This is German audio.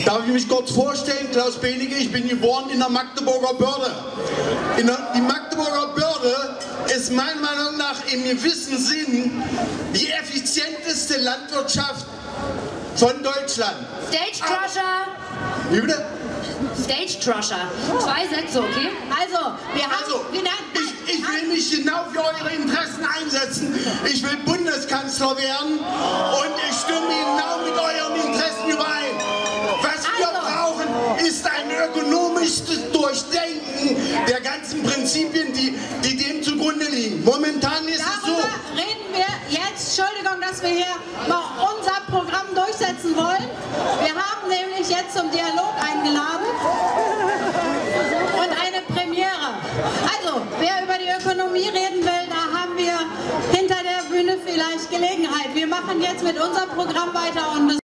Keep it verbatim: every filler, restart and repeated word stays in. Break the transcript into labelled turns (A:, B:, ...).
A: Darf ich mich kurz vorstellen? Klaus Benecke, ich bin geboren in der Magdeburger Börde. In der, die Magdeburger Börde ist meiner Meinung nach im gewissen Sinn die effizienteste Landwirtschaft von Deutschland.
B: Stage Crusher.
A: Wie bitte?
B: Stage Crusher. Zwei Sätze, okay?
C: Also, wir haben...
A: Also,
C: wir, nein,
A: ich, ich will mich genau für eure Interessen einsetzen. Ich will Bundeskanzler werden und ich stimme genau mit euren Interessen überein. Was wir
C: Also.
A: brauchen, ist ein ökonomisches Durchdenken der ganzen Prinzipien, die, die dem zugrunde liegen. Momentan ist es so...
C: Darüber reden wir jetzt, Entschuldigung, dass wir hier mal unser Programm durchsetzen wollen. Wir haben nämlich jetzt zum Dialog eingeladen und eine Premiere. Also, wer über die Ökonomie reden will, da haben wir hinter der Bühne vielleicht Gelegenheit. Wir machen jetzt mit unserem Programm weiter und